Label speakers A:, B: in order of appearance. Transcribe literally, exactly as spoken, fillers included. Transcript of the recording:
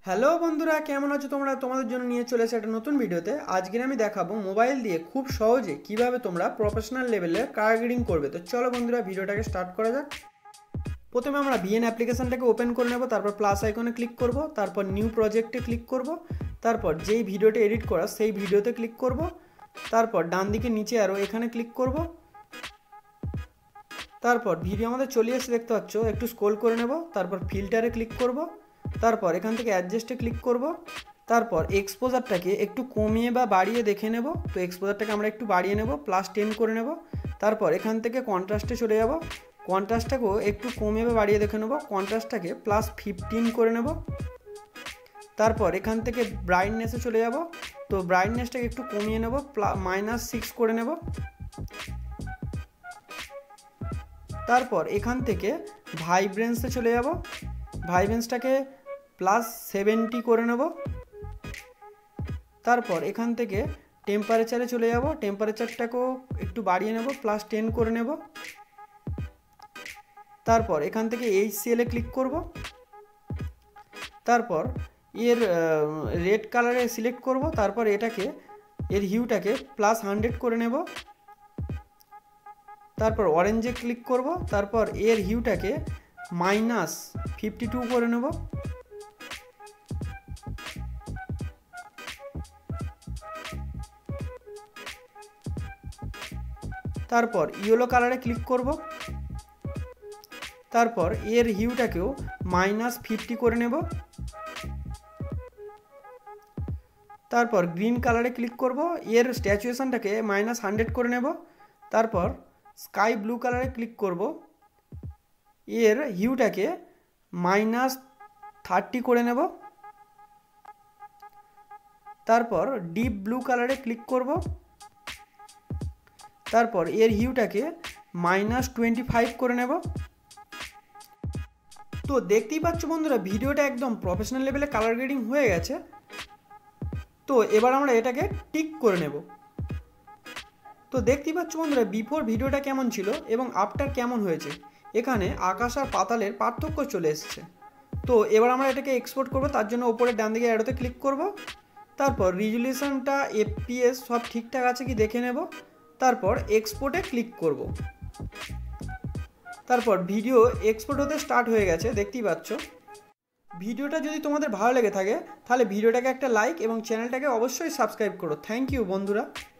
A: Hello বন্ধুরা, কেমন আছো তোমরা? তোমাদের জন্য নিয়ে চলে এসেছি একটা নতুন ভিডিওতে। আজকে আমি দেখাবো মোবাইল দিয়ে খুব সহজে কিভাবে তোমরা প্রফেশনাল লেভেলে কার গ্রেডিং করবে। তো চলো বন্ধুরা, ভিডিওটাকে স্টার্ট করা যাক। প্রথমে আমরা ভিএন অ্যাপ্লিকেশনটাকে ওপেন করে নেব, তারপর প্লাস আইকনে ক্লিক করব, তারপর নিউ প্রজেক্টে ক্লিক করব, তারপর যেই ভিডিওটা এডিট করা সেই ভিডিওতে ক্লিক করব, তারপর ডান দিকে নিচে আরও এখানে ক্লিক করব, তারপর ভিডিও আমাদের চলে এসে দেখতে পাচ্ছ, একটু স্ক্রল করে নেব, তারপর ফিল্টারে ক্লিক করব, তারপর এখান থেকে অ্যাডজাস্টে ক্লিক করব, তারপর এক্সপোজারটাকে একটু কমিয়ে বা বাড়িয়ে দেখে নেব। তো এক্সপোজারটাকে আমরা একটু বাড়িয়ে নেব, প্লাস টেন করে নেব। তারপর এখান থেকে কন্ট্রাস্টে চলে যাব, কন্ট্রাস্টটাকেও একটু কমিয়ে বা বাড়িয়ে দেখে নেব, কন্ট্রাস্টটাকে প্লাস ফিফটিন করে নেব। তারপর এখান থেকে ব্রাইটনেসে চলে যাব, তো ব্রাইটনেসটাকে একটু কমিয়ে নেব, মাইনাস সিক্স করে নেব। তারপর এখান থেকে ভাইব্রেন্সে চলে যাব, ভাইব্রেন্সটাকে প্লাস সেভেন্টি করে নেব। তারপর এখান থেকে টেম্পারেচারে চলে যাব, টেম্পারেচারটাকেও একটু বাড়িয়ে নেব, প্লাস টেন করে নেব। তারপর এখান থেকে এইচসিএলে ক্লিক করব, তারপর এর রেড কালারে সিলেক্ট করব, তারপর এটাকে এর হিউটাকে প্লাস হান্ড্রেড করে নেব। তারপর অরেঞ্জে ক্লিক করব, তারপর এর হিউটাকে মাইনাস ফিফটি টু করে নেব। তারপর ইয়েলো কালারে ক্লিক করব, তারপর এর হিউটাকেও মাইনাস ফিফটি করে নেব। তারপর গ্রিন কালারে ক্লিক করব, এর স্ট্যাচুয়েশনটাকে মাইনাস হান্ড্রেড করে নেব। তারপর স্কাই ব্লু কালারে ক্লিক করব, এর হিউটাকে মাইনাস থার্টি করে নেব। তারপর ডিপ ব্লু কালারে ক্লিক করব, তারপর এর হিউটাকে মাইনাস টোয়েন্টি ফাইভ করে নেব। তো দেখতেই পাচ্ছ বন্ধুরা, ভিডিওটা একদম প্রফেশনাল লেভেলে কালার গ্রেডিং হয়ে গেছে। তো এবার আমরা এটাকে টিক করে নেব। তো দেখতেই পাচ্ছ বন্ধুরা, বিফোর ভিডিওটা কেমন ছিল এবং আফটার কেমন হয়েছে। এখানে আকাশ আর পাতালের পার্থক্য চলে এসেছে। তো এবার আমরা এটাকে এক্সপোর্ট করব, তার জন্য ওপরে ডান দিকে অ্যারোতে ক্লিক করব, তারপর রিজলিউশনটা এফপিএস সব ঠিকঠাক আছে কি দেখে নেব, তারপর এক্সপোর্টে ক্লিক করব। তারপর ভিডিও এক্সপোর্ট হতে স্টার্ট হয়ে গেছে, দেখতেই পাচ্ছ। ভিডিওটা যদি তোমাদের ভালো লেগে থাকে তাহলে ভিডিওটাকে একটা লাইক এবং চ্যানেলটাকে অবশ্যই সাবস্ক্রাইব করো। থ্যাংক ইউ বন্ধুরা।